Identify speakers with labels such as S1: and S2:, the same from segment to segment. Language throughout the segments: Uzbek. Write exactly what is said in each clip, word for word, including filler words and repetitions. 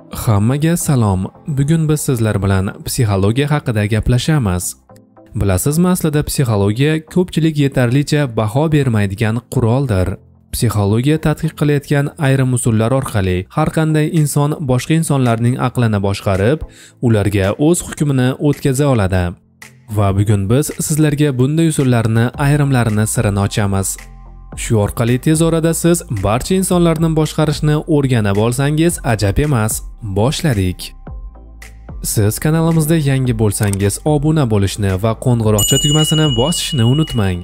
S1: Hammaga salom. Bugun biz sizlar bilan psixologiya haqida gaplashamiz. Bilasizmi, aslida psixologiya ko'pchilik yetarlicha baho bermaydigan quroldir. Psixologiya tadqiq qilayotgan ayrim usullar orqali har qanday inson boshqa insonlarning aqlini boshqarib, ularga o'z hukmini o'tkaza oladi. Va bugun biz sizlarga bunday usullarni ayrimlarini sirini ochamiz. Shu orqali tez orada siz barcha insonlarni boshqarishni o'rganib olsangiz ajab emas. Boshladik. Siz kanalimizda yangi bo'lsangiz obuna bo'lishni va qo'ng'iroqcha tugmasini bosishni unutmang.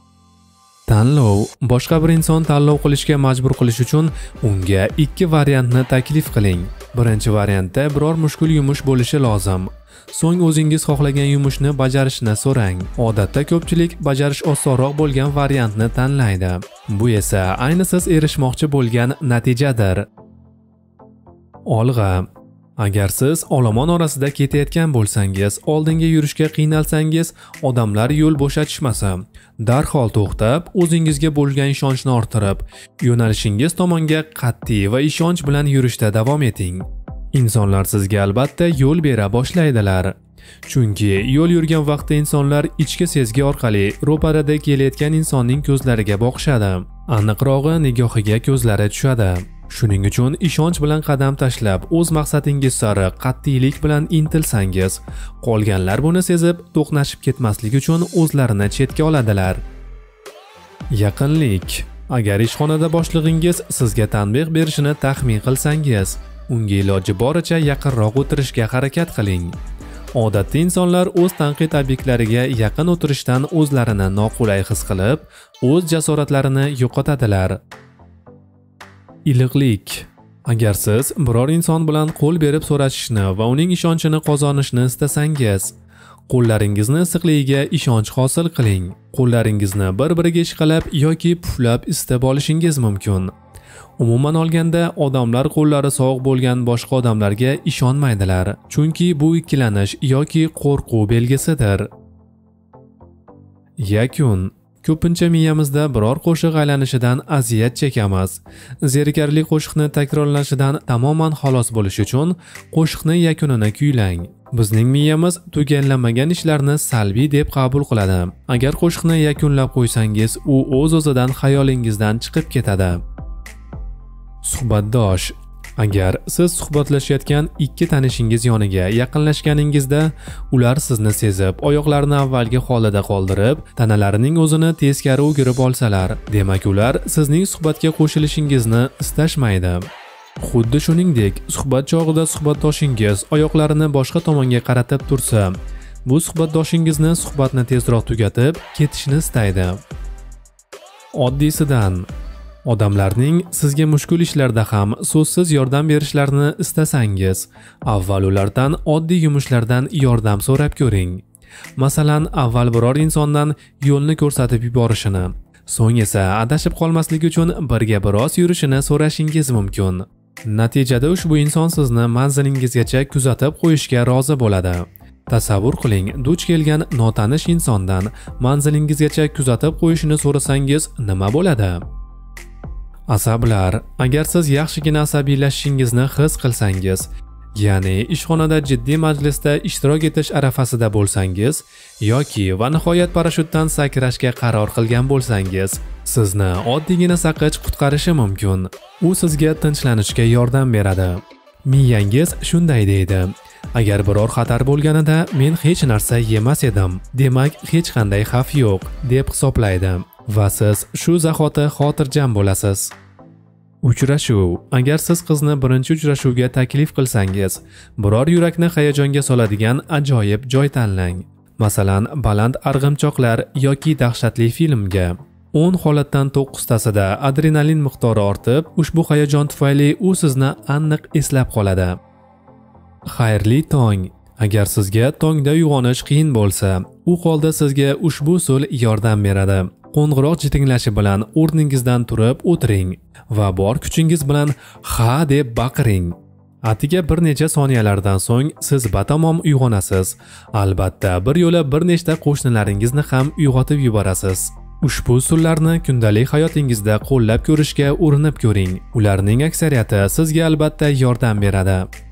S1: Tanlov. Boshqa bir inson tanlov qilishga majbur qilish uchun unga ikki variantni taklif qiling. Birinchi variantda biror mushkul yumush bo'lishi lozim. So'ng o'zingiz xohlagan yumushni bajarishni so'rang. Odatda ko'pchilik bajarish osonroq bo'lgan variantni tanlaydi. Bu esa ayni siz erishmoqchi bo'lgan natijadir. Olg'a. Agar siz olomon orasida ketayotgan bo'lsangiz, oldinga yurishga qiynalsangiz, odamlar yo'l bo'shatishmasa, darhol to'xtab, o'zingizga bo'lgan ishonchni orttirib, yo'nalishingiz tomonga qat'iy va ishonch bilan yurishda davom eting. Insonlar sizga albatta yo'l bera boshlaydilar. Chunki yo'l yurgan vaqtda insonlar ichki sezgi orqali ro'parada kelayotgan insonning ko'zlariga boqishadi. Aniqrog'i nigohiga ko'zlari tushadi. Shuning uchun ishonch bilan qadam tashlab, o'z maqsadingiz sari qat'iylik bilan intilsangiz, qolganlar buni sezib, to'qnashib ketmaslik uchun o'zlarini chetga oladilar. Yaqinlik. Agar ishxonada boshlig'ingiz sizga tanbeh berishini taxmin qilsangiz, unga iloji boricha yaqinroq o'tirishga harakat qiling. Odatda insonlar o'z tanqid obyektlariga yaqin o'tirishdan o'zlarini noqulay his qilib, o'z jasoratlarini yo'qotadilar. Iliqlik. Agar siz biror inson bilan qo'l berib so'rashishni va uning ishonchini qozonishni istasangiz, qo'llaringizni issiqligiga ishonch hosil qiling. Qo'llaringizni bir-biriga ishqalab yoki puflab istab olishingiz mumkin. Umuman olganda, odamlar qo'llari sovuq bo'lgan boshqa odamlarga ishonmaydilar, chunki bu ikkilanish yoki qo'rquv belgisidir. Yakun. Ko'pincha miyamizda biror qo'shiq aylanishidan aziyat chekamiz. Zerikarli qo'shiqni takrorlanishidan tamoman xalos bo'lish uchun qo'shiqni yakunini kuylang. Bizning miyamiz tugallanmagan ishlarni salbiy deb qabul qiladi. Agar qo'shiqni yakunlab qo'ysangiz, u o'z-o'zidan xayolingizdan chiqib ketadi. Suhbatdosh. Agar siz suhbatlashayotgan ikki tanishingiz yoniga yaqinlashganingizda, ular sizni sezib, oyoqlarini avvalgi holida qoldirib, tanalarining o'zini teskari o'girib olsalar, demak ular sizning suhbatga qo'shilishingizni istashmaydi. Xuddi shuningdek, suhbat chog'ida suhbatdoshingiz oyoqlarini boshqa tomonga qaratib tursa, bu suhbatdoshingizni suhbatni tezroq tugatib, ketishni istaydi. Oddiysidan. Odamlarning sizga mushkul ishlarda ham so'zsiz yordam berishlarini istasangiz, avval ulardan oddiy yumushlardan yordam so'rab ko'ring. Masalan, avval biror insondan yo'lni ko'rsatib yuborishini, so'ng esa adashib qolmaslik uchun birga biroz yurishini so'rashingiz mumkin. Natijada ushbu inson sizni manzilingizgacha kuzatib qo'yishga rozi bo'ladi. Tasavvur qiling, duch kelgan notanish insondan manzilingizgacha kuzatib qo'yishini so'rasangiz nima bo'ladi? Asablar. Agar siz yaxshigina asabiylashishingizni his qilsangiz, ya'ni ishxonada jiddiy majlisda ishtirok etish arafasida bo'lsangiz yoki va nihoyat parashyutdan sakrashga qaror qilgan bo'lsangiz, sizni oddiygina saqich qutqarishi mumkin. U sizga tinchlanishga yordam beradi. Miyangiz shunday deydi: agar biror xatar bo'lganida men hech narsa yemas edim, demak hech qanday xavf yo'q, deb hisoblaydi. Va siz shu zahoti xotirjam bo'lasiz. Uchrashuv. Agar siz qizni birinchi uchrashuvga taklif qilsangiz, biror yurakni hayajonga soladigan ajoyib joy tanlang. Masalan, baland arg'imchoqlar yoki dahshatli filmga. o'n holatdan to'qqiztasida adrenalin miqdori ortib, ushbu hayajon tufayli u sizni aniq eslab qoladi. Xayrli tong. Agar sizga tongda uyg'onish qiyin bo'lsa, u holda sizga ushbu usul yordam beradi. Qo'ng'iroq jitinglashi bilan o'rningizdan turib o'tiring va bor kuchingiz bilan ha deb baqiring. Atiga bir necha soniyalardan so'ng siz batamom uyg'onasiz. Albatta, bir yo'la bir nechta qo'shnilaringizni ham uyg'otib yuborasiz. Ushbu usullarni kundalik hayotingizda qo'llab ko'rishga urinib ko'ring. Ularning aksariyati sizga albatta yordam beradi.